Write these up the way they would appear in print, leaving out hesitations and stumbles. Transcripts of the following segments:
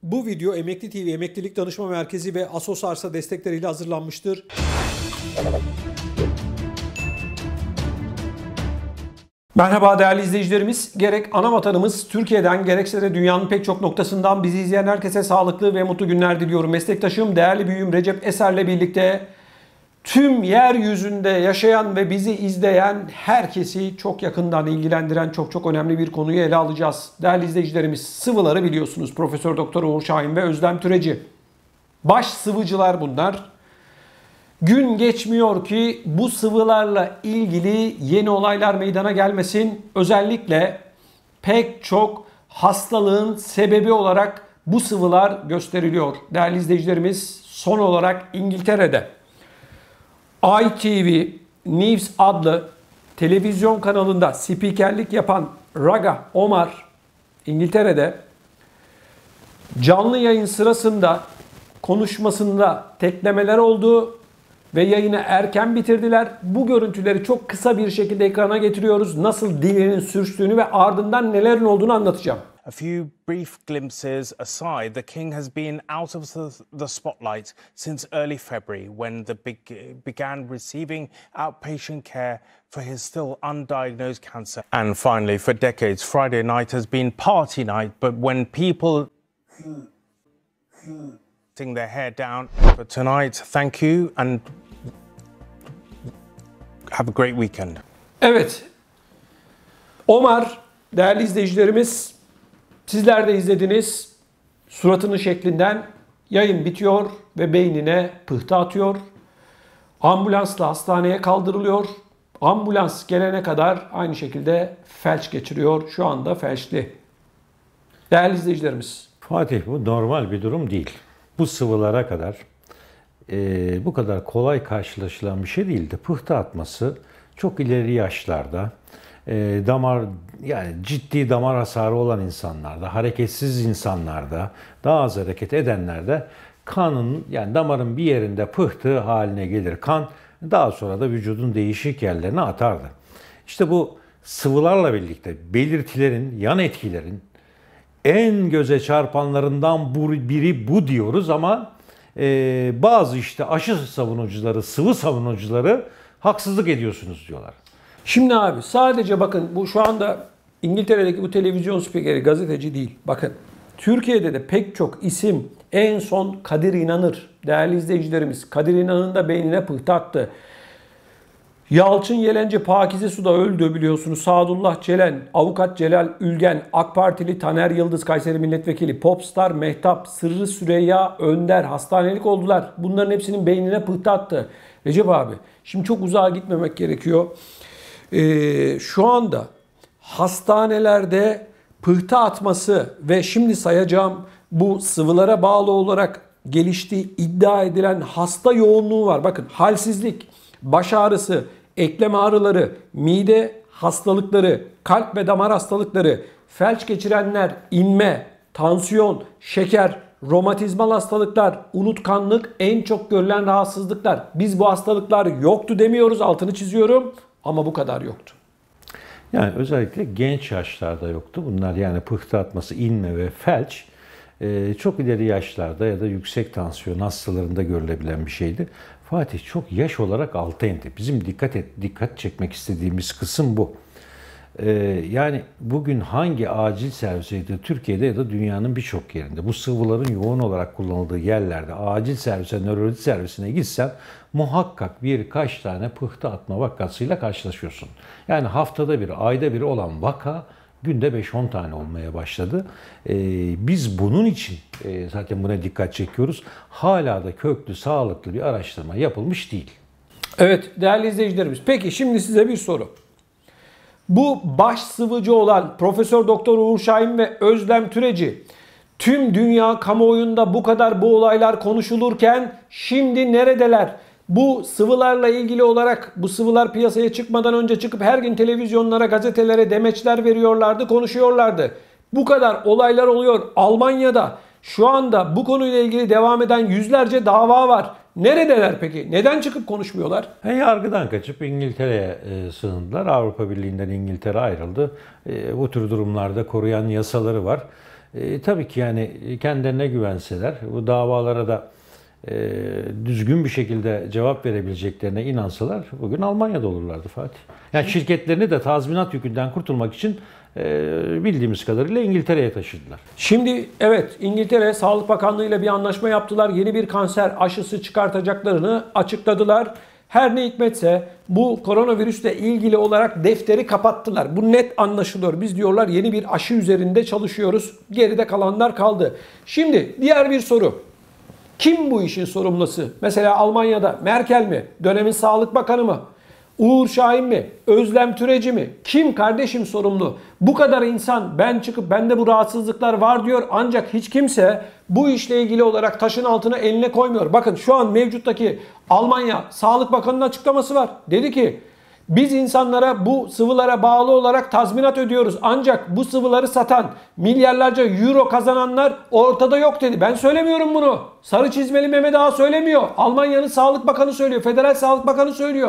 Bu video Emekli TV, Emeklilik Danışma Merkezi ve Asos Arsa destekleriyle hazırlanmıştır. Merhaba değerli izleyicilerimiz. Gerek ana vatanımız Türkiye'den gerekse de dünyanın pek çok noktasından bizi izleyen herkese sağlıklı ve mutlu günler diliyorum. Meslektaşım, değerli büyüğüm Recep Eser'le birlikte tüm yeryüzünde yaşayan ve bizi izleyen herkesi çok yakından ilgilendiren çok önemli bir konuyu ele alacağız. Değerli izleyicilerimiz, sıvıları biliyorsunuz. Profesör Doktor Uğur Şahin ve Özlem Türeci. Baş sıvıcılar bunlar. Gün geçmiyor ki bu sıvılarla ilgili yeni olaylar meydana gelmesin. Özellikle pek çok hastalığın sebebi olarak bu sıvılar gösteriliyor. Değerli izleyicilerimiz, son olarak İngiltere'de ITV News adlı televizyon kanalında spikerlik yapan Raga Omar İngiltere'de canlı yayın sırasında konuşmasında teklemeler oldu ve yayını erken bitirdiler. Bu görüntüleri çok kısa bir şekilde ekrana getiriyoruz. Nasıl dilinin sürçtüğünü ve ardından nelerin olduğunu anlatacağım. A few brief glimpses aside, the King has been out of the spotlight since early February when began receiving outpatient care for his still undiagnosed cancer. And finally, for decades, Friday night has been party night, but when people letting their hair down. But tonight, thank you and have a great weekend. Evet, Omar, değerli izleyicilerimiz, sizler de izlediniz. Suratının şeklinden yayın bitiyor ve beynine pıhtı atıyor. Ambulansla hastaneye kaldırılıyor. Ambulans gelene kadar aynı şekilde felç geçiriyor. Şu anda felçli. Değerli izleyicilerimiz. Fatih, bu normal bir durum değil. Bu sıvılara kadar bu kadar kolay karşılaşılan bir şey değildi. Pıhtı atması çok ileri yaşlarda, yani ciddi damar hasarı olan insanlarda, hareketsiz insanlarda, daha az hareket edenlerde kanın, yani damarın bir yerinde pıhtı haline gelir kan, daha sonra da vücudun değişik yerlerine atardı. İşte bu sıvılarla birlikte belirtilerin, yan etkilerin en göze çarpanlarından biri bu diyoruz ama bazı işte aşı savunucuları, sıvı savunucuları haksızlık ediyorsunuz diyorlar. Şimdi abi sadece bakın, bu şu anda İngiltere'deki bu televizyon spikeri gazeteci değil. Bakın Türkiye'de de pek çok isim, en son Kadir İnanır, değerli izleyicilerimiz, Kadir İnanır'ın da beynine pıhtı attı. Yalçın Yelence Pakize Su'da öldü biliyorsunuz. Sadullah Celen, Avukat Celal Ülgen, AK Partili Taner Yıldız, Kayseri Milletvekili, Popstar Mehtap, Sırrı Süreyya Önder hastanelik oldular. Bunların hepsinin beynine pıhtı attı. Recep abi, şimdi çok uzağa gitmemek gerekiyor. Şu anda hastanelerde pıhtı atması ve şimdi sayacağım bu sıvılara bağlı olarak geliştiği iddia edilen hasta yoğunluğu var. Bakın, halsizlik, baş ağrısı, eklem ağrıları, mide hastalıkları, kalp ve damar hastalıkları, felç geçirenler, inme, tansiyon, şeker, romatizmal hastalıklar, unutkanlık en çok görülen rahatsızlıklar. Biz bu hastalıklar yoktu demiyoruz, altını çiziyorum, ama bu kadar yoktu. Yani özellikle genç yaşlarda yoktu. Bunlar, yani pıhtı atması, inme ve felç çok ileri yaşlarda ya da yüksek tansiyon hastalarında görülebilen bir şeydi. Fatih, çok yaş olarak alta indi. Bizim dikkat çekmek istediğimiz kısım bu. Yani bugün hangi acil serviseydi Türkiye'de ya da dünyanın birçok yerinde bu sıvıların yoğun olarak kullanıldığı yerlerde acil servise, nöroloji servisine gitsen muhakkak birkaç tane pıhtı atma vakasıyla karşılaşıyorsun. Yani haftada bir, ayda bir olan vaka günde 5-10 tane olmaya başladı. Biz bunun için zaten buna dikkat çekiyoruz. Hala da köklü, sağlıklı bir araştırma yapılmış değil. Evet değerli izleyicilerimiz. Peki şimdi size bir soru. Bu baş sıvıcı olan Profesör Doktor Uğur Şahin ve Özlem Türeci, tüm dünya kamuoyunda bu kadar bu olaylar konuşulurken şimdi neredeler? Bu sıvılarla ilgili olarak, bu sıvılar piyasaya çıkmadan önce çıkıp her gün televizyonlara, gazetelere demeçler veriyorlardı, konuşuyorlardı. Bu kadar olaylar oluyor. Almanya'da şu anda bu konuyla ilgili devam eden yüzlerce dava var. Neredeler peki? Neden çıkıp konuşmuyorlar? Yargıdan kaçıp İngiltere'ye sığındılar. Avrupa Birliği'nden İngiltere ayrıldı. Bu tür durumlarda koruyan yasaları var. Tabii ki yani kendilerine güvenseler, bu davalara da düzgün bir şekilde cevap verebileceklerine inansalar bugün Almanya'da olurlardı Fatih. Yani şirketlerini de tazminat yükünden kurtulmak için bildiğimiz kadarıyla İngiltere'ye taşıdılar. Şimdi evet, İngiltere Sağlık Bakanlığı ile bir anlaşma yaptılar. Yeni bir kanser aşısı çıkartacaklarını açıkladılar. Her ne hikmetse bu koronavirüsle ilgili olarak defteri kapattılar. Bu net anlaşılıyor. Biz diyorlar yeni bir aşı üzerinde çalışıyoruz. Geride kalanlar kaldı. Şimdi diğer bir soru. Kim bu işin sorumlusu? Mesela Almanya'da Merkel mi? Dönemin Sağlık Bakanı mı? Uğur Şahin mi? Özlem Türeci mi? Kim kardeşim sorumlu? Bu kadar insan ben çıkıp bende bu rahatsızlıklar var diyor ancak hiç kimse bu işle ilgili olarak taşın altına eline koymuyor. Bakın şu an mevcuttaki Almanya Sağlık Bakanı'nın açıklaması var. Dedi ki biz insanlara bu sıvılara bağlı olarak tazminat ödüyoruz. Ancak bu sıvıları satan milyarlarca euro kazananlar ortada yok dedi. Ben söylemiyorum bunu. Sarı çizmeli Mehmet Ağa söylemiyor. Almanya'nın Sağlık Bakanı söylüyor. Federal Sağlık Bakanı söylüyor.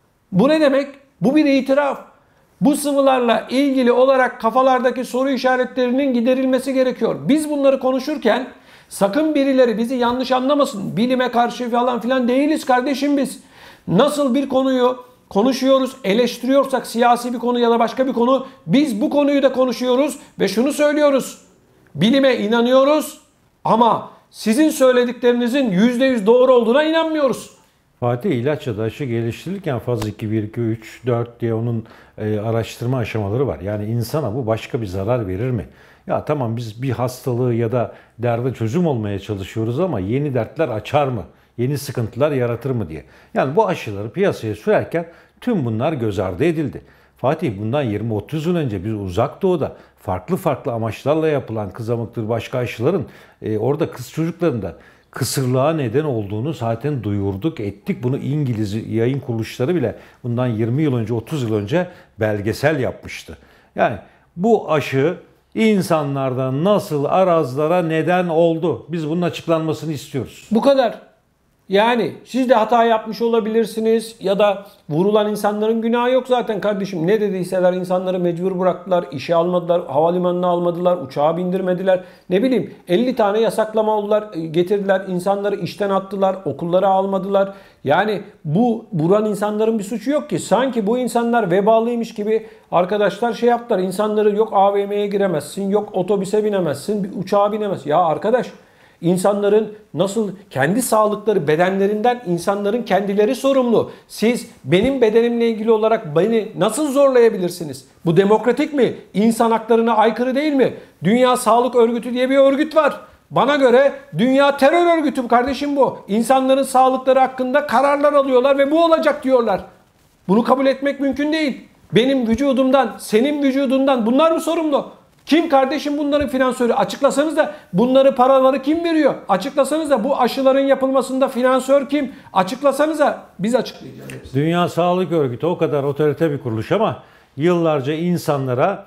Bu ne demek? Bu bir itiraf. Bu sıvılarla ilgili olarak kafalardaki soru işaretlerinin giderilmesi gerekiyor. Biz bunları konuşurken sakın birileri bizi yanlış anlamasın. Bilime karşı falan filan değiliz kardeşim biz. Nasıl bir konuyu konuşuyoruz, eleştiriyorsak siyasi bir konu ya da başka bir konu, biz bu konuyu da konuşuyoruz ve şunu söylüyoruz. Bilime inanıyoruz ama sizin söylediklerinizin %100 doğru olduğuna inanmıyoruz. Fatih, ilaç ya da aşı geliştirilirken faz 2, 1, 2, 3, 4 diye onun araştırma aşamaları var. Yani insana bu başka bir zarar verir mi? Ya tamam, biz bir hastalığı ya da derde çözüm olmaya çalışıyoruz ama yeni dertler açar mı? Yeni sıkıntılar yaratır mı diye. Yani bu aşıları piyasaya sürerken tüm bunlar göz ardı edildi. Fatih, bundan 20-30 yıl önce biz Uzak Doğu'da farklı amaçlarla yapılan kızamıktır başka aşıların orada kız çocuklarında kısırlığa neden olduğunu zaten duyurduk, ettik. Bunu İngiliz yayın kuruluşları bile bundan 20 yıl önce, 30 yıl önce belgesel yapmıştı. Yani bu aşı insanlardan nasıl arazlara neden oldu? Biz bunun açıklanmasını istiyoruz. Bu kadar. Yani siz de hata yapmış olabilirsiniz ya da vurulan insanların günahı yok zaten kardeşim. Ne dediyseler insanları mecbur bıraktılar, işe almadılar, havalimanına almadılar, uçağa bindirmediler. Ne bileyim 50 tane yasaklama oldular, getirdiler, insanları işten attılar, okullara almadılar. Yani bu vuran insanların bir suçu yok ki. Sanki bu insanlar vebalıymış gibi arkadaşlar şey yaptılar. İnsanları yok AVM'ye giremezsin, yok otobüse binemezsin, bir uçağa binemezsin. Ya arkadaş, İnsanların nasıl kendi sağlıkları, bedenlerinden insanların kendileri sorumlu. Siz benim bedenimle ilgili olarak beni nasıl zorlayabilirsiniz? Bu demokratik mi? İnsan haklarına aykırı değil mi? Dünya Sağlık Örgütü diye bir örgüt var. Bana göre dünya terör örgütü kardeşim bu. İnsanların sağlıkları hakkında kararlar alıyorlar ve bu olacak diyorlar. Bunu kabul etmek mümkün değil. Benim vücudumdan, senin vücudundan bunlar mı sorumlu? Kim kardeşim bunların finansörü? Açıklasanız da bunları, paraları kim veriyor? Açıklasanız da bu aşıların yapılmasında finansör kim? Açıklasanız da biz açıklayacağız. Dünya Sağlık Örgütü o kadar otorite bir kuruluş ama yıllarca insanlara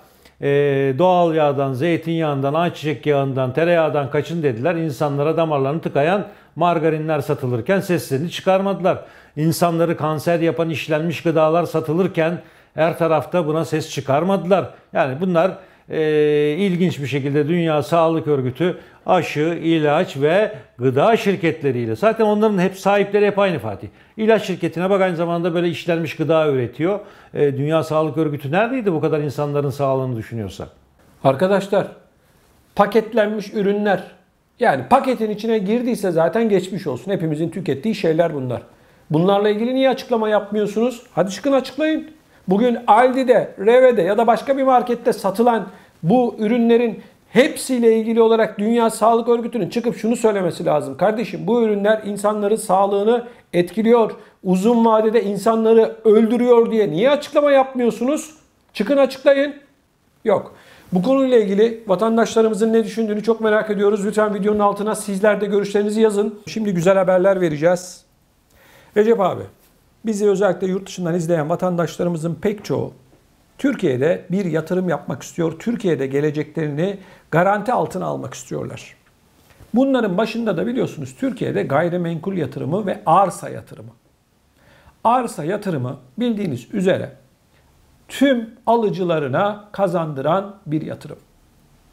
doğal yağdan, zeytinyağından, ayçiçek yağından, tereyağından kaçın dediler. İnsanlara damarlarını tıkayan margarinler satılırken seslerini çıkarmadılar. İnsanları kanser yapan işlenmiş gıdalar satılırken her tarafta buna ses çıkarmadılar. Yani bunlar ilginç bir şekilde Dünya Sağlık Örgütü aşı, ilaç ve gıda şirketleriyle, zaten onların hep sahipleri hep aynı Fatih. İlaç şirketine bak, aynı zamanda böyle işlenmiş gıda üretiyor. Dünya Sağlık Örgütü neredeydi bu kadar insanların sağlığını düşünüyorsa? Arkadaşlar, paketlenmiş ürünler, yani paketin içine girdiyse zaten geçmiş olsun. Hepimizin tükettiği şeyler bunlar. Bunlarla ilgili niye açıklama yapmıyorsunuz? Hadi çıkın açıklayın. Bugün Aldi'de, Reve'de ya da başka bir markette satılan bu ürünlerin hepsiyle ilgili olarak Dünya Sağlık Örgütü'nün çıkıp şunu söylemesi lazım. Kardeşim, bu ürünler insanların sağlığını etkiliyor, uzun vadede insanları öldürüyor diye niye açıklama yapmıyorsunuz? Çıkın açıklayın. Yok. Bu konuyla ilgili vatandaşlarımızın ne düşündüğünü çok merak ediyoruz. Lütfen videonun altına sizler de görüşlerinizi yazın. Şimdi güzel haberler vereceğiz. Recep abi, bizi özellikle yurt dışından izleyen vatandaşlarımızın pek çoğu Türkiye'de bir yatırım yapmak istiyor. Türkiye'de geleceklerini garanti altına almak istiyorlar. Bunların başında da biliyorsunuz Türkiye'de gayrimenkul yatırımı ve arsa yatırımı. Arsa yatırımı bildiğiniz üzere tüm alıcılarına kazandıran bir yatırım.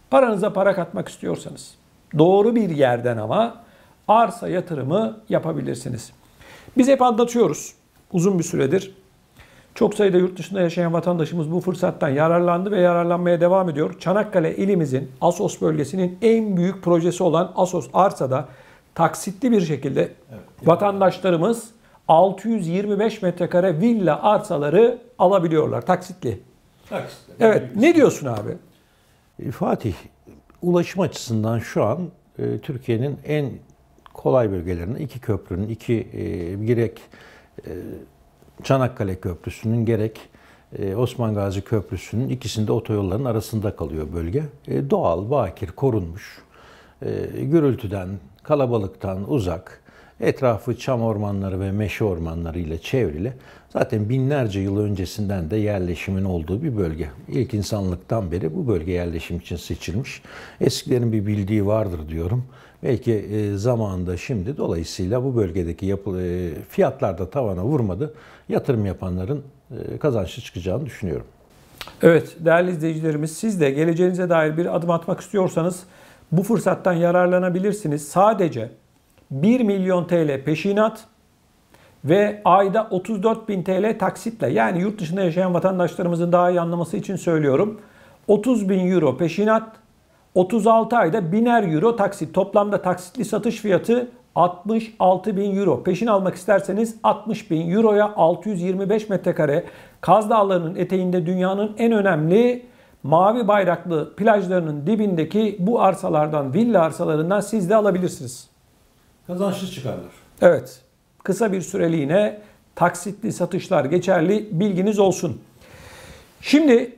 Paranıza para katmak istiyorsanız doğru bir yerden ama arsa yatırımı yapabilirsiniz. Biz hep anlatıyoruz uzun bir süredir. Çok sayıda yurt dışında yaşayan vatandaşımız bu fırsattan yararlandı ve yararlanmaya devam ediyor. Çanakkale ilimizin Assos bölgesinin en büyük projesi olan Assos Arsa'da taksitli bir şekilde vatandaşlarımız 625 metrekare villa arsaları alabiliyorlar taksitli. Evet, ne diyorsun abi? Fatih, ulaşım açısından şu an Türkiye'nin en kolay bölgelerinden iki köprünün, gerek Çanakkale Köprüsü'nün gerek Osman Gazi Köprüsü'nün ikisinde otoyolların arasında kalıyor bölge. Doğal, bakir, korunmuş, gürültüden, kalabalıktan uzak, etrafı çam ormanları ve meşe ormanları ile çevrili. Zaten binlerce yıl öncesinden de yerleşimin olduğu bir bölge. İlk insanlıktan beri bu bölge yerleşim için seçilmiş. Eskilerin bir bildiği vardır diyorum. Belki zamanında şimdi dolayısıyla bu bölgedeki fiyatlar da tavana vurmadı. Yatırım yapanların kazançlı çıkacağını düşünüyorum. Evet değerli izleyicilerimiz, siz de geleceğinize dair bir adım atmak istiyorsanız bu fırsattan yararlanabilirsiniz. Sadece 1 milyon TL peşinat ve ayda 34.000 TL taksitle, yani yurt dışında yaşayan vatandaşlarımızın daha iyi anlaması için söylüyorum. 30.000 euro peşinat, 36 ayda 1000'er euro taksit. Toplamda taksitli satış fiyatı 66.000 euro. Peşin almak isterseniz 60.000 euroya 625 metrekare Kaz Dağları'nın eteğinde dünyanın en önemli mavi bayraklı plajlarının dibindeki bu arsalardan, villa arsalarından siz de alabilirsiniz. Kazançlı çıkarlar. Evet. Kısa bir süreliğine taksitli satışlar geçerli, bilginiz olsun. Şimdi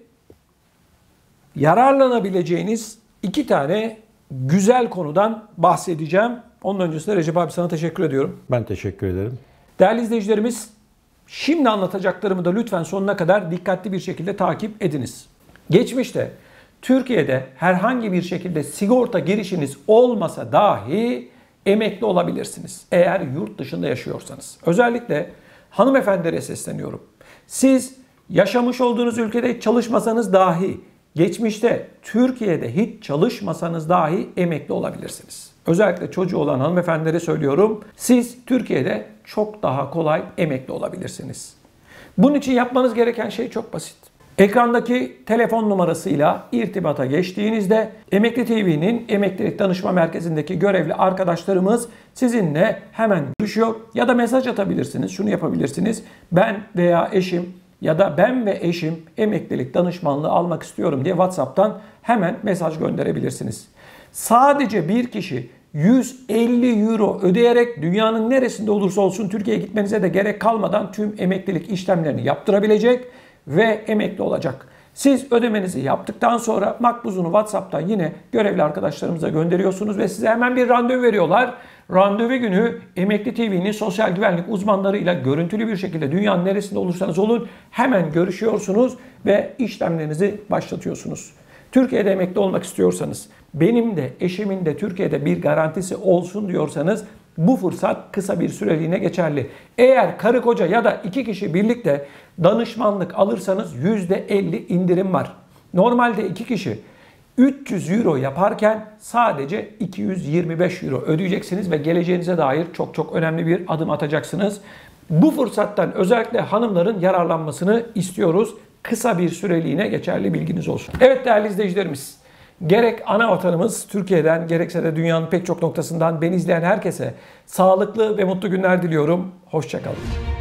yararlanabileceğiniz iki tane güzel konudan bahsedeceğim. Onun öncesinde Recep abi sana teşekkür ediyorum. Ben teşekkür ederim. Değerli izleyicilerimiz, şimdi anlatacaklarımı da lütfen sonuna kadar dikkatli bir şekilde takip ediniz. Geçmişte Türkiye'de herhangi bir şekilde sigorta girişiniz olmasa dahi emekli olabilirsiniz eğer yurt dışında yaşıyorsanız. Özellikle hanımefendilere sesleniyorum. Siz yaşamış olduğunuz ülkede hiç çalışmasanız dahi, geçmişte Türkiye'de hiç çalışmasanız dahi emekli olabilirsiniz. Özellikle çocuğu olan hanımefendilere söylüyorum. Siz Türkiye'de çok daha kolay emekli olabilirsiniz. Bunun için yapmanız gereken şey çok basit. Ekrandaki telefon numarasıyla irtibata geçtiğinizde Emekli TV'nin Emeklilik Danışma Merkezi'ndeki görevli arkadaşlarımız sizinle hemen görüşüyor ya da mesaj atabilirsiniz. Şunu yapabilirsiniz. Ben veya eşim ya da ben ve eşim emeklilik danışmanlığı almak istiyorum diye WhatsApp'tan hemen mesaj gönderebilirsiniz. Sadece bir kişi 150 euro ödeyerek dünyanın neresinde olursa olsun Türkiye'ye gitmenize de gerek kalmadan tüm emeklilik işlemlerini yaptırabilecek ve emekli olacak. Siz ödemenizi yaptıktan sonra makbuzunu WhatsApp'tan yine görevli arkadaşlarımıza gönderiyorsunuz ve size hemen bir randevu veriyorlar. Randevu günü Emekli TV'nin sosyal güvenlik uzmanlarıyla görüntülü bir şekilde dünyanın neresinde olursanız olun hemen görüşüyorsunuz ve işlemlerinizi başlatıyorsunuz. Türkiye'de emekli olmak istiyorsanız, benim de eşimin de Türkiye'de bir garantisi olsun diyorsanız bu fırsat kısa bir süreliğine geçerli. Eğer karı koca ya da iki kişi birlikte danışmanlık alırsanız %50 indirim var. Normalde iki kişi 300 euro yaparken sadece 225 euro ödeyeceksiniz ve geleceğinize dair çok önemli bir adım atacaksınız. Bu fırsattan özellikle hanımların yararlanmasını istiyoruz. Kısa bir süreliğine geçerli, bilginiz olsun. Evet değerli izleyicilerimiz, gerek ana vatanımız Türkiye'den gerekse de dünyanın pek çok noktasından beni izleyen herkese sağlıklı ve mutlu günler diliyorum. Hoşça kalın.